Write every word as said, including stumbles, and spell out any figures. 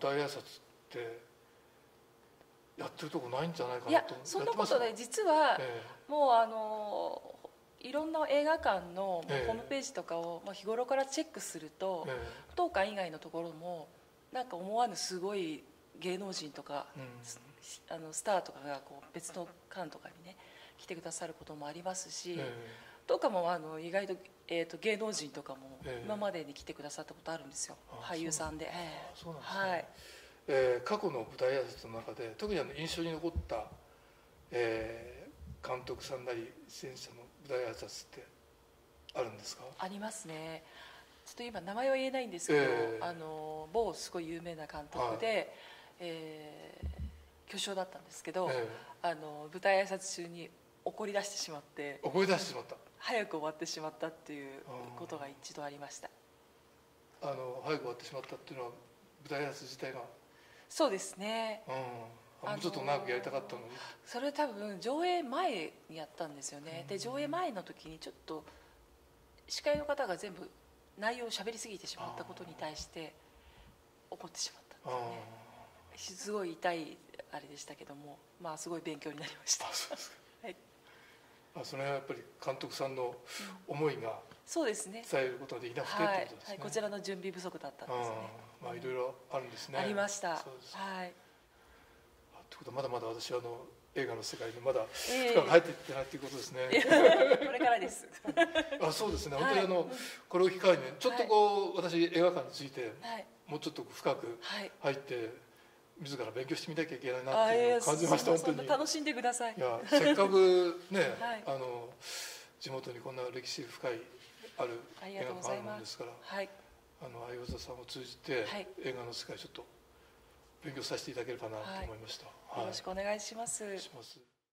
台挨拶ってやってるとこないんじゃないかいやなと。 そんなことで、実はえもうあのいろんな映画館のええホームページとかをまあ日頃からチェックすると、 ええ当館以外のところもなんか思わぬすごい芸能人とか、 うんあのスターとかがこう別の館とかにね来てくださることもありますし、 えとかもあの意外と、えー、と芸能人とかもええ今までに来てくださったことあるんですよ、 あ俳優さんで。 あええそうなんですね、 はい、 えー過去の舞台挨拶の中で特にあの印象に残った、えー監督さんなり出演者の舞台挨拶ってあるんですか？ ありますね。ちょっと今名前は言えないんですけど、 ええあの某すごい有名な監督で、 はいえー巨匠だったんですけど、 えあの舞台挨拶中に怒り出してしまって、 え思い出してしまった。 早く終わってしまったっていうことが一度ありました。 あの早く終わってしまったっていうのは舞台挨拶自体が、 そうですね、 うん、あもうちょっと長くやりたかったのに、 それ多分上映前にやったんですよね。で上映前の時にちょっと司会の方が全部内容を喋りすぎてしまったことに対して怒ってしまったんですよね。すごい痛いあれでしたけども、まあすごい勉強になりました。 あそうですか。 はい、 あそれはやっぱり監督さんの思いがそうですね、 伝えることができなくてってはいことですね、 はい、こちらの準備不足だったんですね。 あまあいろいろあるんですね。 ありました。 そうです。 はい。 あということはまだまだ私はあの映画の世界にまだええ深く入っていってないということですね。 これからです。 あそうですね、 はい本当にあの、これを機会にちょっとこう、私映画館についてはいもうちょっと深くはい。 入って自ら勉強してみなきゃいけないなあ、 っていうのいやを感じました。本当にそんな楽しんでください。 いやせっかくね、 はいあの地元にこんな歴史深いあるあり映画館あるがとうございます。 もんですから、 はい。 あの相葉さんを通じて、 はい映画の世界ちょっと勉強させていただければなと思いました。 よろしくお願いします。 はいします。